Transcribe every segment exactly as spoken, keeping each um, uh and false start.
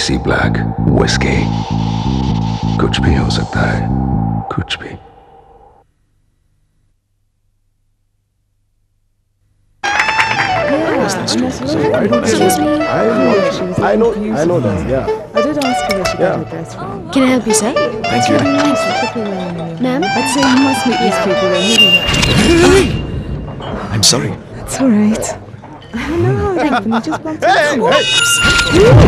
AC black whisky. कुछ भी हो सकता है, कुछ भी। Excuse me. I know, I know, I know that, yeah. I did ask her where she got Yeah. her dress from. Can I help you, sir? That's really nice. Look at the wearing on you. Ma'am? I'd say you must meet these people. They're really nice. I'm sorry. It's all right. I don't know how it happened. You just bumped Hey, into hey,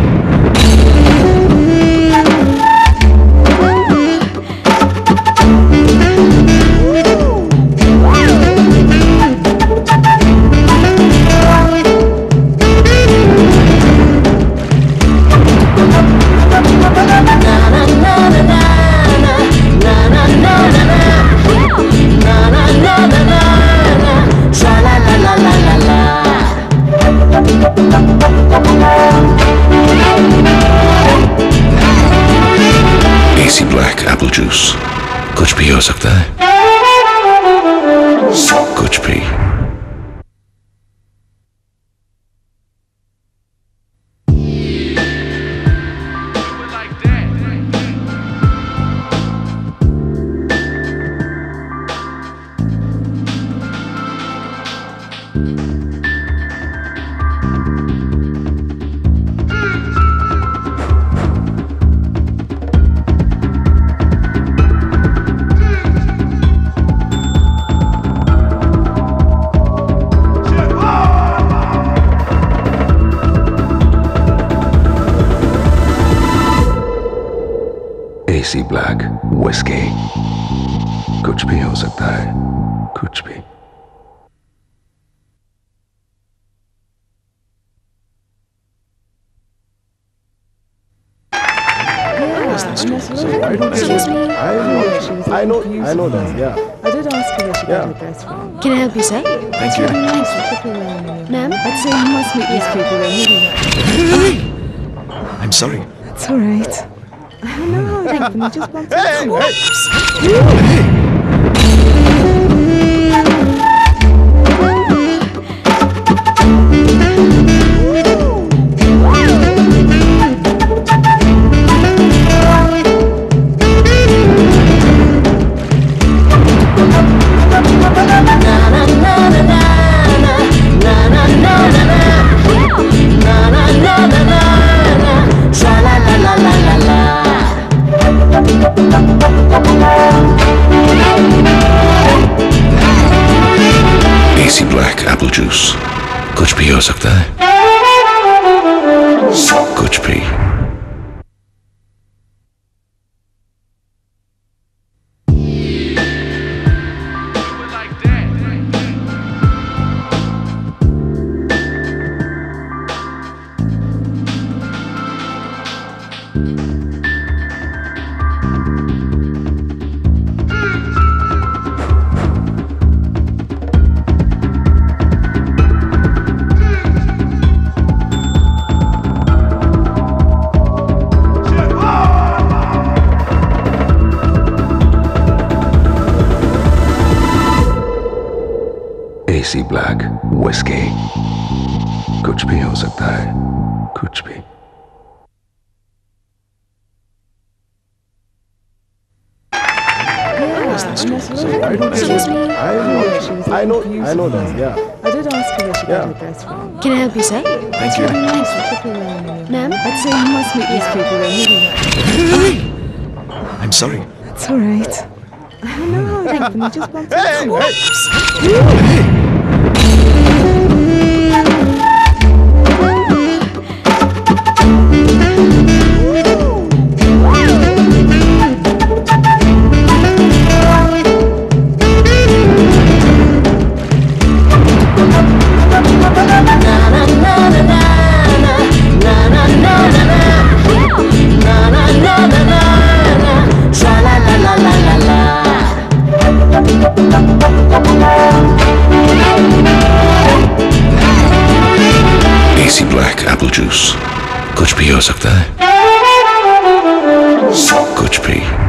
AC black apple juice. कुछ भी हो सकता है, कुछ भी। AC black whisky. कुछ भी हो सकता है, कुछ भी। Excuse me. I know, I know, I know that, yeah. I did ask her where she got Yeah. her dress from. Can I help you, sir? That's really nice. Look at the wearing on you. Ma'am? I'd say you must meet these people. They're really nice. I'm sorry. It's all right. I don't know how it happened. You just bumped Hey, into hey, AC black apple juice. कुछ भी हो सकता है, कुछ भी। AC black whisky. कुछ भी हो सकता है, कुछ भी। Excuse me. I know, I know, I know that, yeah. I did ask her where she got Yeah. her dress from. Can I help you, sir? That's really nice. Look at the wearing on you. Ma'am? I'd say you must meet these people. They're really nice. I'm sorry. It's all right. I don't know how it happened. You just bumped Hey, into hey, AC black apple juice. कुछ भी हो सकता है, कुछ भी।